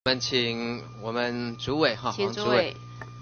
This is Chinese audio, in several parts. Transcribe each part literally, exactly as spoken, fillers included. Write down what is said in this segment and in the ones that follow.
我们请我们主委哈， 请主委。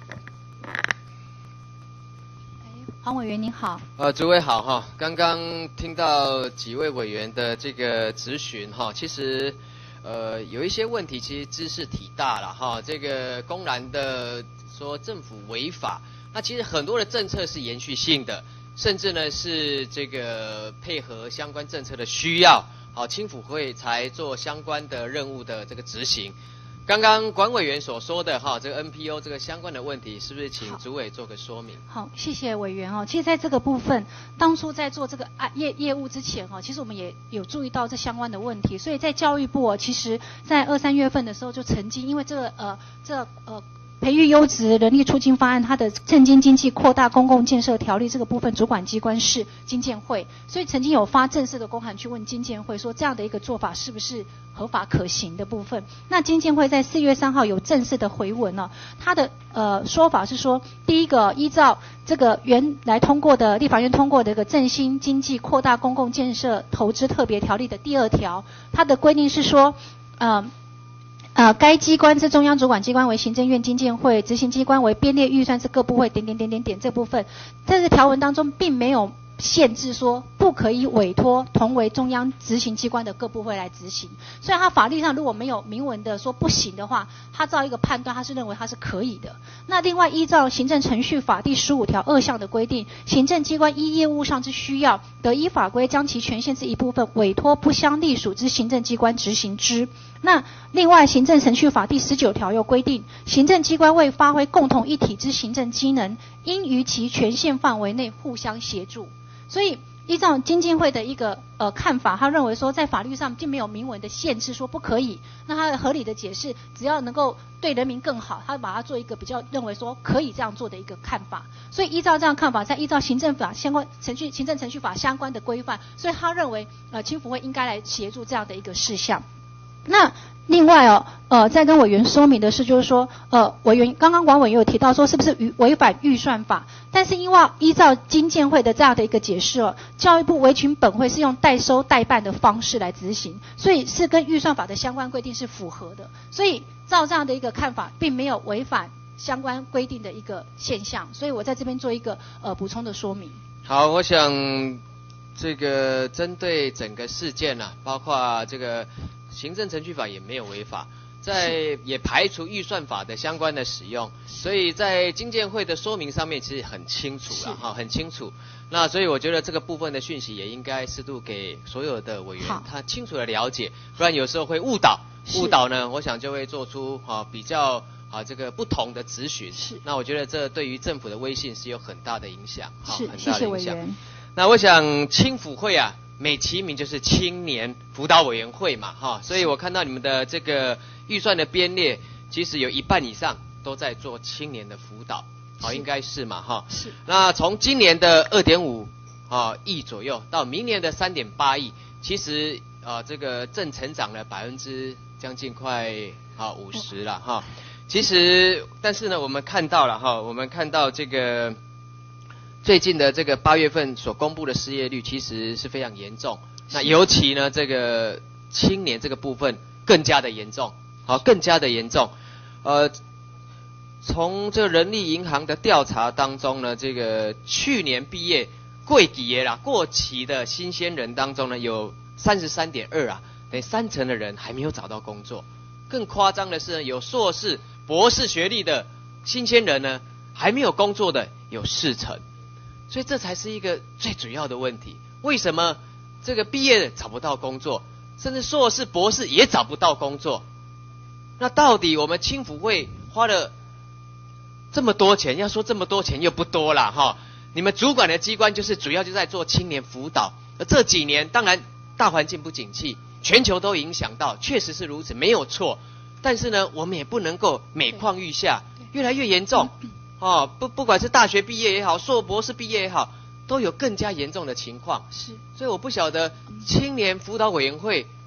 黄委员您好。 呃，主委好哈。刚刚听到几位委员的这个质询哈，其实呃有一些问题其实知识体大了哈。这个公然的说政府违法，那其实很多的政策是延续性的，甚至呢是这个配合相关政策的需要，好，青辅会才做相关的任务的这个执行。刚刚管委员所说的哈，这个 N P O 这个相关的问题，是不是请主委做个说明？ 好，谢谢委员哦。其实在这个部分，当初在做这个业业务之前哦，其实我们也有注意到这相关的问题，所以在教育部哦，其实在二三月份的时候就曾经因为这个呃这呃。培育优质人力促进方案，它的政经经济扩大公共建设条例这个部分主管机关是经建会，所以曾经有发正式的公函去问经建会，说这样的一个做法是不是合法可行的部分。那经建会在四月三号有正式的回文呢、哦，它的呃说法是说，第一个依照这个原来通过的立法院通过的一个振兴经济扩大公共建设投资特别条例的第二条，它的规定是说，呃。呃，该机关之中央主管机关为行政院经建会，执行机关为编列预算之各部会点点点点点这部分，在这条文当中并没有限制说不可以委托同为中央执行机关的各部会来执行。所以它法律上如果没有明文的说不行的话，它照一个判断，它是认为它是可以的。那另外依照行政程序法第十五条二项的规定，行政机关依业务上之需要，得依法规将其权限之一部分委托不相隶属之行政机关执行之。那另外行政程序法第十九条又规定，行政机关为发挥共同一体之行政机能，应于其权限范围内互相协助。所以依照经建会的一个呃看法，他认为说在法律上并没有明文的限制说不可以，那他的合理的解释，只要能够对人民更好，他把它做一个比较认为说可以这样做的一个看法。所以依照这样看法，再依照行政法相关程序行政程序法相关的规范，所以他认为呃青辅会应该来协助这样的一个事项。那另外哦，呃，再跟委员说明的是，就是说，呃，委员刚刚管委员有提到说，是不是违反预算法？但是因为依照经建会的这样的一个解释哦，教育部维群本会是用代收代办的方式来执行，所以是跟预算法的相关规定是符合的。所以照这样的一个看法，并没有违反相关规定的一个现象。所以我在这边做一个呃补充的说明。 好，我想这个针对整个事件啊，包括这个。行政程序法也没有违法，在也排除预算法的相关的使用，所以在经建会的说明上面其实很清楚了哈，很清楚。那所以我觉得这个部分的讯息也应该适度给所有的委员他清楚的了解，不然有时候会误导，误导呢，我想就会做出啊比较啊这个不同的质询。是，那我觉得这对于政府的威信是有很大的影响， 是，很大的影响。 那我想青辅会啊。美其名就是青年辅导委员会嘛，哈，所以我看到你们的这个预算的编列，其实有一半以上都在做青年的辅导，好，应该是嘛，哈。是。那从今年的二点五啊亿左右，到明年的三点八亿，其实啊这个正成长了百分之将近快啊五十了哈。其实，但是呢，我们看到了哈，我们看到这个。最近的这个八月份所公布的失业率其实是非常严重，那尤其呢这个青年这个部分更加的严重，好，更加的严重。呃，从这人力银行的调查当中呢，这个去年毕业过期啦过期的新鲜人当中呢，有三十三点二啊，等三成的人还没有找到工作。更夸张的是呢，有硕士、博士学历的新鲜人呢，还没有工作的有四成。所以这才是一个最主要的问题。为什么这个毕业的找不到工作，甚至硕士、博士也找不到工作？那到底我们青辅会花了这么多钱，要说这么多钱又不多啦哈。你们主管的机关就是主要就在做青年辅导，而这几年当然大环境不景气，全球都影响到，确实是如此，没有错。但是呢，我们也不能够每况愈下，越来越严重。哦，不，不管是大学毕业也好，硕博士毕业也好，都有更加严重的情况。是，所以我不晓得青年辅导委员会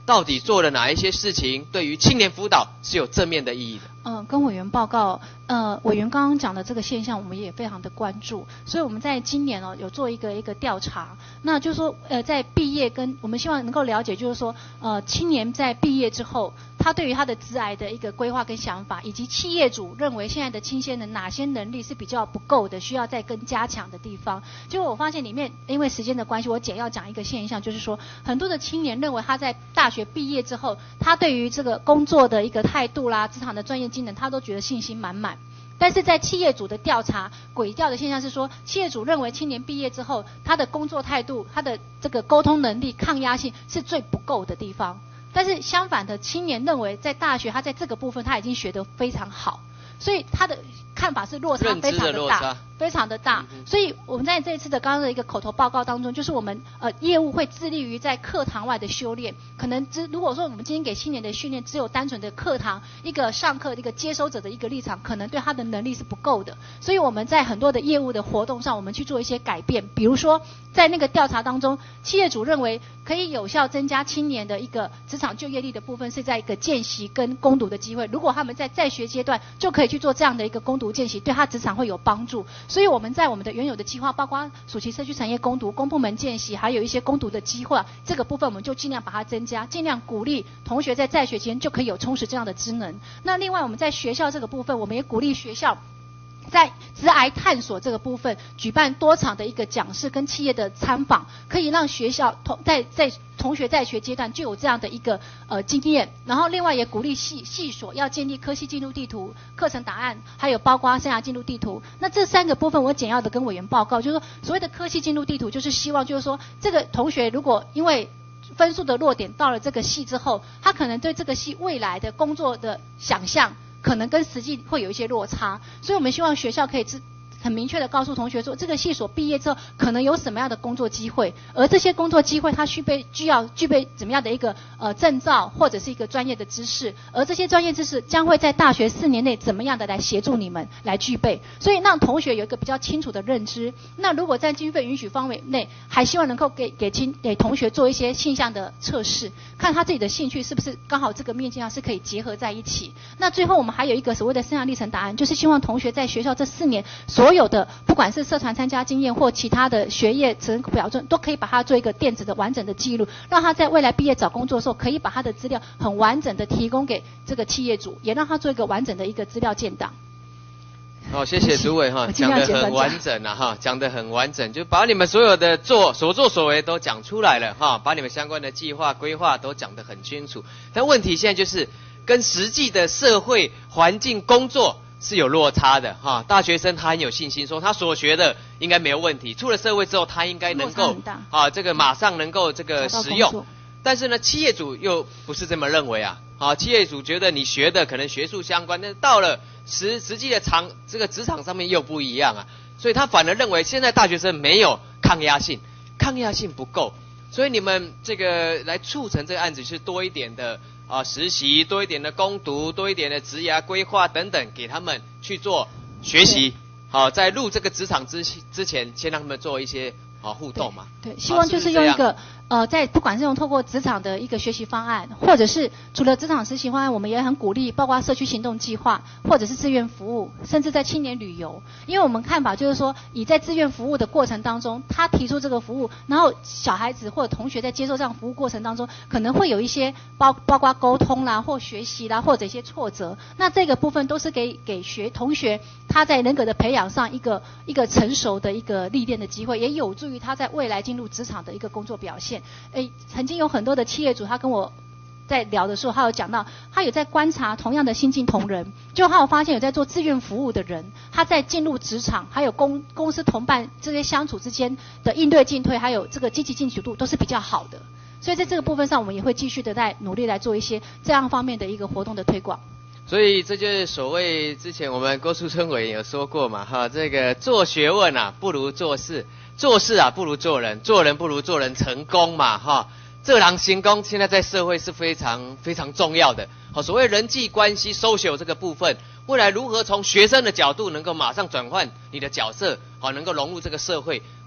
到底做了哪一些事情，对于青年辅导是有正面的意义的？ 嗯、呃，跟委员报告，呃，委员刚刚讲的这个现象，我们也非常的关注，所以我们在今年哦有做一个一个调查，那就是说，呃，在毕业跟我们希望能够了解，就是说，呃，青年在毕业之后，他对于他的职涯的一个规划跟想法，以及企业主认为现在的青鲜人哪些能力是比较不够的，需要再更加强的地方。就我发现里面，因为时间的关系，我简要讲一个现象，就是说，很多的青年认为他在大学毕业之后，他对于这个工作的一个态度啦，职场的专业技能，他都觉得信心满满。但是在企业主的调查，诡调的现象是说，企业主认为青年毕业之后，他的工作态度、他的这个沟通能力、抗压性是最不够的地方。但是相反的，青年认为在大学他在这个部分他已经学得非常好，所以他的看法是落差非常的大，非常的大。嗯、所以我们在这一次的刚刚的一个口头报告当中，就是我们呃业务会致力于在课堂外的修炼。可能只如果说我们今天给青年的训练只有单纯的课堂一个上课的一个接收者的一个立场，可能对他的能力是不够的。所以我们在很多的业务的活动上，我们去做一些改变。比如说在那个调查当中，企业主认为可以有效增加青年的一个职场就业力的部分，是在一个见习跟攻读的机会。如果他们在在学阶段就可以去做这样的一个攻读见习，对他职场会有帮助。所以我们在我们的原有的计划，包括暑期社区产业攻读、公部门见习，还有一些攻读的机会，这个部分我们就尽量把它增加，尽量鼓励同学在在学期间就可以有充实这样的职能。那另外我们在学校这个部分，我们也鼓励学校在职涯探索这个部分举办多场的一个讲师跟企业的参访，可以让学校同在在同学在学阶段就有这样的一个呃经验。然后另外也鼓励系系所要建立科系进入地图、课程档案，还有包括生涯进入地图。那这三个部分我简要的跟委员报告，就是说所谓的科系进入地图，就是希望就是说这个同学如果因为分数的落点到了这个系之后，他可能对这个系未来的工作的想象可能跟实际会有一些落差，所以我们希望学校可以很明确的告诉同学说，这个系所毕业之后可能有什么样的工作机会，而这些工作机会它具备具要具备怎么样的一个呃证照或者是一个专业的知识，而这些专业知识将会在大学四年内怎么样的来协助你们来具备，所以让同学有一个比较清楚的认知。那如果在经费允许范围内，还希望能够给给亲给同学做一些性向的测试，看他自己的兴趣是不是刚好这个面向是可以结合在一起。那最后我们还有一个所谓的生涯历程答案，就是希望同学在学校这四年所有的不管是社团参加经验或其他的学业成表证，都可以把它做一个电子的完整的记录，让他在未来毕业找工作的时候，可以把他的资料很完整的提供给这个企业主，也让他做一个完整的一个资料建档。 好，谢谢主委哈，讲得很完整啊哈，讲得很完整，就把你们所有的做所作所为都讲出来了哈，把你们相关的计划规划都讲得很清楚。但问题现在就是跟实际的社会环境工作是有落差的哈。大学生他很有信心说他所学的应该没有问题，出了社会之后他应该能够啊这个马上能够这个使用。但是呢，企业主又不是这么认为啊。好，企业主觉得你学的可能学术相关，但是到了实实际的场这个职场上面又不一样啊，所以他反而认为现在大学生没有抗压性，抗压性不够，所以你们这个来促成这个案子是多一点的啊实习，多一点的攻读，多一点的职涯规划等等，给他们去做学习。好，在入这个职场之之前，先让他们做一些啊互动嘛。 对，对希望就是用一个。呃，在不管是用透过职场的一个学习方案，或者是除了职场实习方案，我们也很鼓励，包括社区行动计划，或者是志愿服务，甚至在青年旅游。因为我们看法就是说，以在志愿服务的过程当中，他提出这个服务，然后小孩子或者同学在接受这样服务过程当中，可能会有一些包包括沟通啦，或学习啦，或者一些挫折。那这个部分都是给给学同学他在人格的培养上一个一个成熟的一个历练的机会，也有助于他在未来进入职场的一个工作表现。诶，曾经有很多的企业主，他跟我在聊的时候，他有讲到，他有在观察同样的新进同仁，就他有发现有在做志愿服务的人，他在进入职场，还有公公司同伴这些相处之间的应对进退，还有这个积极进取度都是比较好的。所以在这个部分上，我们也会继续的在努力来做一些这样方面的一个活动的推广。 所以这就是所谓之前我们郭淑春委员有说过嘛，哈，这个做学问啊不如做事。做事啊不如做人，做人不如做人成功嘛哈，这人行功现在在社会是非常非常重要的。好，所谓人际关系 social 这个部分，未来如何从学生的角度能够马上转换你的角色，好能够融入这个社会，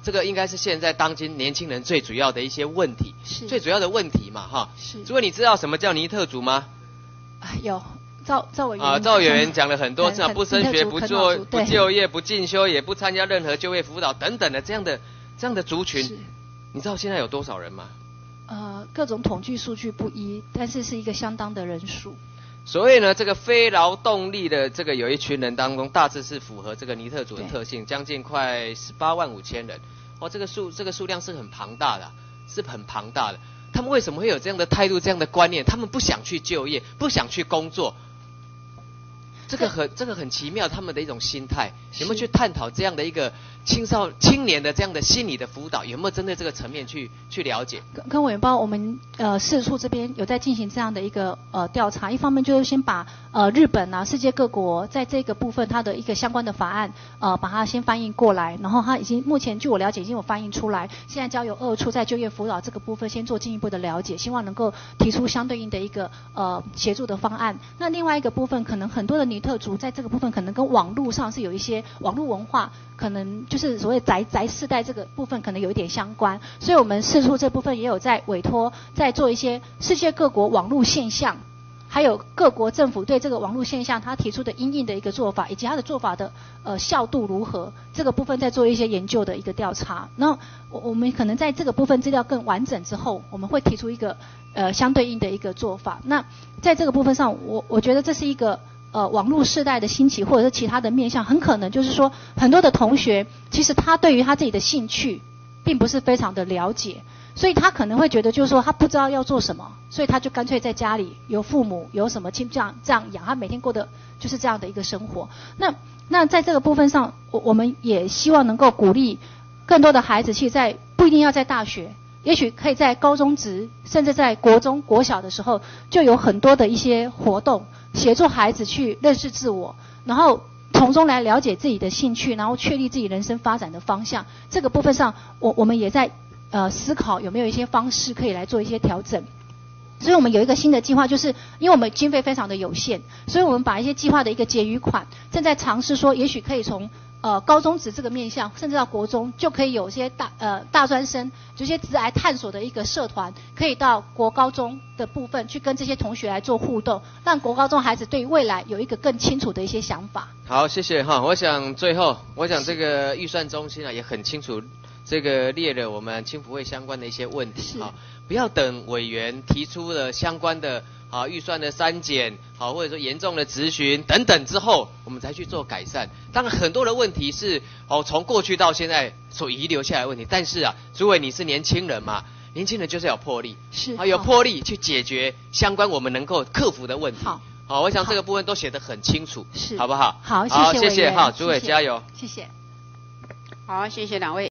这个应该是现在当今年轻人最主要的一些问题， 是最主要的问题嘛，哈。 是。 诸位，你知道什么叫尼特族吗？ 啊，有。赵赵委员啊，赵委员讲了很多次啊，不升学、不做、不就业、不进修，也不参加任何就业辅导等等的这样的这样的族群，你知道现在有多少人吗？ 呃，各种统计数据不一，但是是一个相当的人数。 所以呢，这个非劳动力的这个有一群人当中，大致是符合这个尼特族的特性，将近快十八万五千人。哦，这个数这个数量是很庞大的，是很庞大的。他们为什么会有这样的态度、这样的观念？他们不想去就业，不想去工作。这个很这个很奇妙，他们的一种心态，有没有去探讨这样的一个青少青年的这样的心理的辅导，有没有针对这个层面去去了解？ 跟跟委员报，我们呃市处这边有在进行这样的一个呃调查，一方面就是先把呃日本啊世界各国在这个部分它的一个相关的法案呃把它先翻译过来，然后它已经目前据我了解已经有翻译出来，现在交由二处在就业辅导这个部分先做进一步的了解，希望能够提出相对应的一个呃协助的方案。那另外一个部分，可能很多的尼特族在这个部分可能跟网络上是有一些网络文化，可能就是所谓宅宅世代这个部分可能有一点相关，所以我们市处这部分也有在委托在做一些世界各国网络现象，还有各国政府对这个网络现象他提出的因应的一个做法，以及他的做法的呃效度如何，这个部分在做一些研究的一个调查。那我我们可能在这个部分资料更完整之后，我们会提出一个呃相对应的一个做法。那在这个部分上，我我觉得这是一个呃网络世代的兴起，或者是其他的面向，很可能就是说很多的同学其实他对于他自己的兴趣并不是非常的了解，所以他可能会觉得就是说他不知道要做什么，所以他就干脆在家里有父母有什么亲这样这样养，他每天过的就是这样的一个生活。那那在这个部分上，我我们也希望能够鼓励更多的孩子去在不一定要在大学，也许可以在高中职，甚至在国中国小的时候就有很多的一些活动，协助孩子去认识自我，然后从中来了解自己的兴趣，然后确立自己人生发展的方向。这个部分上，我我们也在呃思考有没有一些方式可以来做一些调整。所以我们有一个新的计划，就是因为我们经费非常的有限，所以我们把一些计划的一个结余款，正在尝试说，也许可以从呃高中职这个面向，甚至到国中，就可以有一些大呃大专生，这些职涯探索的一个社团，可以到国高中的部分去跟这些同学来做互动，让国高中孩子对于未来有一个更清楚的一些想法。 好，谢谢哈。我想最后，我想这个预算中心啊也很清楚，这个列了我们青辅会相关的一些问题啊，不要等委员提出了相关的啊预算的删减，好、啊、或者说严重的质询等等之后，我们才去做改善。当然很多的问题是哦从过去到现在所遗留下来的问题，但是啊，诸位你是年轻人嘛，年轻人就是要有魄力， 是啊有魄力去解决相关我们能够克服的问题。 好， 好，我想这个部分都写得很清楚， 是好不好？ 好，谢谢好，谢谢哈，诸位加油， 谢谢。 好，谢谢两位。